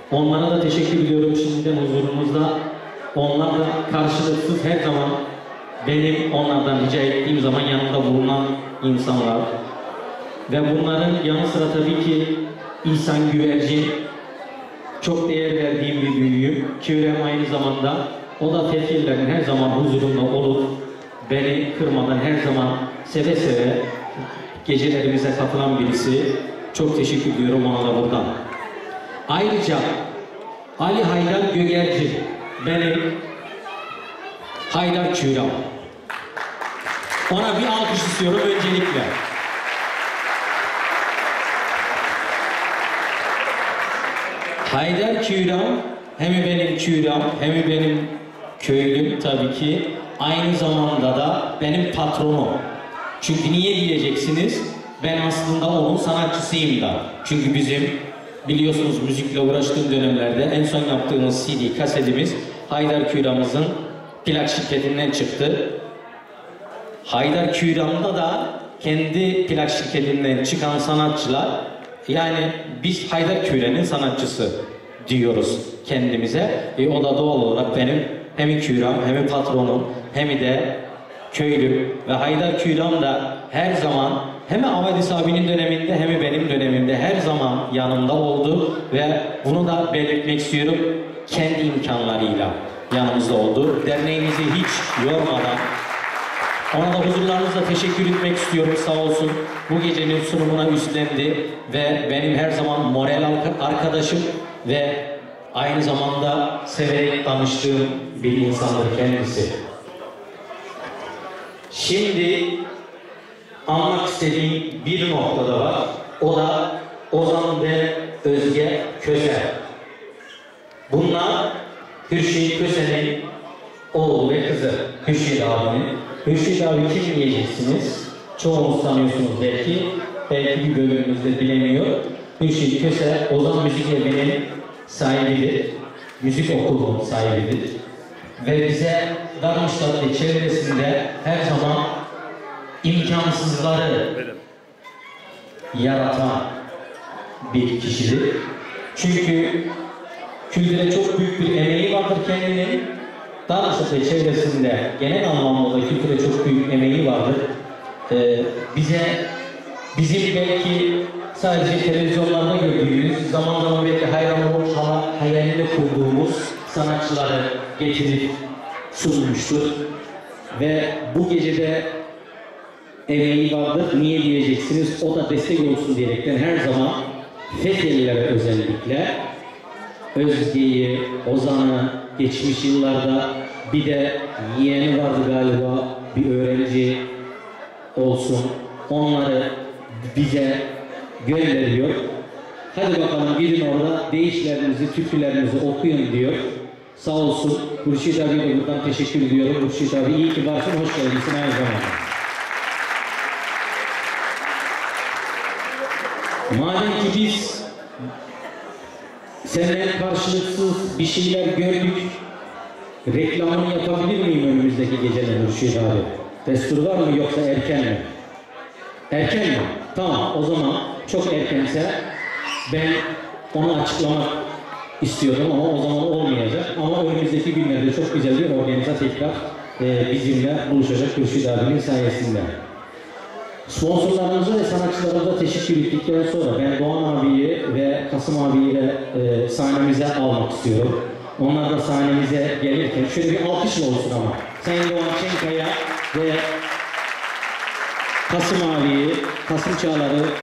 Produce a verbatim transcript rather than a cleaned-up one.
Onlara da teşekkür ediyorum şimdiden huzurunuzda. Onlar da karşılıksız her zaman benim onlardan rica ettiğim zaman yanımda bulunan insanlar. Ve bunların yanı sıra tabii ki İhsan Güvercin, çok değer verdiğim bir büyüğüm. Çevrem aynı zamanda, o da tefkirlerin her zaman huzurunda olup beni kırmadan her zaman seve seve gecelerimize katılan birisi. Çok teşekkür ediyorum ona da buradan. Ayrıca Ali Haydar Gögerci, benim Haydar Küram. Ona bir alkış istiyorum öncelikle. Haydar Küram, hem benim Küram, hem benim köylüm tabii ki. Aynı zamanda da benim patronum. Çünkü niye diyeceksiniz? Ben aslında onun sanatçısıyım da. Çünkü bizim biliyorsunuz müzikle uğraştığım dönemlerde en son yaptığımız C D, kasetimiz Haydar Küram'ımızın plak şirketinden çıktı. Haydar Küram'da da kendi plak şirketinden çıkan sanatçılar, yani biz Haydar Küram'ın sanatçısı diyoruz kendimize. E, o da doğal olarak benim hem Küram, hem patronum, hem de köylüm. Ve Haydar Küram da her zaman hem Avadis abinin döneminde hem benim dönemimde her zaman yanımda oldu ve bunu da belirtmek istiyorum, kendi imkanlarıyla yanımızda oldu. Derneğimizi hiç yormadan, ona da huzurlarınızla teşekkür etmek istiyorum, sağ olsun. Bu gecenin sunumuna üstlendi ve benim her zaman moral arkadaşım ve aynı zamanda severek tanıştığım bir insandır kendisi. Şimdi anmak istediğim bir noktada var. O da Ozan ve Özge Köse. Bunlar Hürşit Köse'nin oğlu ve kızı. Hürşit abinin. Hürşit abi kim diyeceksiniz? Çoğunuz tanıyorsunuz belki. Belki bir bölümümüzde bilemiyor. Hürşit Köse, Ozan Müzik Evi'nin sahibidir. Müzik okulunun sahibidir. Ve bize Darmstadt ve çevresinde her zaman imkansızları yaratan bir kişidir. Çünkü kültüre çok büyük bir emeği vardır kendinin. Darmstadt ve çevresinde genel anlamda kültüre çok büyük emeği vardır. Ee, bize, bizim belki sadece televizyonlarda gördüğümüz, zaman zaman belki hayranlık hayalinde kurduğumuz sanatçıları getirip sunmuştur. Ve bu gecede emeği vardır. Niye diyeceksiniz? O da destek olsun diyerekten her zaman Fethelilere özellikle Özge'yi, Ozan'ı geçmiş yıllarda, bir de yeğeni vardı galiba, bir öğrenci olsun, onları bize gönderiyor. Hadi bakalım gidin orada deyişlerinizi, türkülerinizi okuyun diyor. Sağ olsun. Hürşit abiye de buradan teşekkür ediyorum. Hürşit abi iyi ki varsın, hoş geldinsin her zaman. Madem ki biz senden karşılıksız bir şeyler gördük, reklamını yapabilir miyim önümüzdeki geceler Hürşit abi? Destur var mı yoksa erken mi? Erken mi? Tamam, o zaman çok erkense ben onu açıklamak istiyordum ama o zaman olmayacak. Ama önümüzdeki günlerde çok güzel bir organize tekrar e, bizimle buluşacak Hürşit abinin sayesinde. Sponsorlarımıza ve sanatçılarımıza teşekkür ettikten sonra ben Doğan abiyi ve Kasım abiyi de e, sahnemize almak istiyorum. Onlar da sahnemize gelirken şöyle bir alkışla olsun ama. Sayın Doğan Çenkaya ve Kasım abiyi, Kasım Çağlar'ı